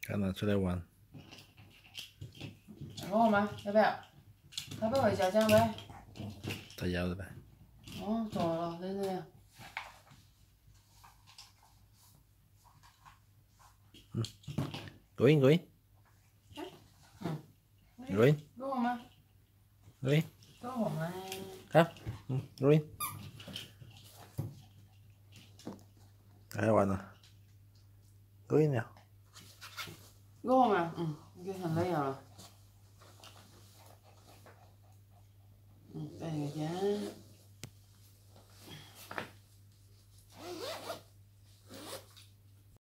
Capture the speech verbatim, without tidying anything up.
看拿出来玩。 我吗？要不要？要不要回家这样呗？ 他要的呗。 哦，走了，在这里。 嗯 ，go in, go in. 嗯。 go in. 跟我吗？ go in. 跟我吗？ 好，嗯 go in. 还玩呢 ？go in 了。 跟我吗？嗯，已经很累了。嗯，再一个肩。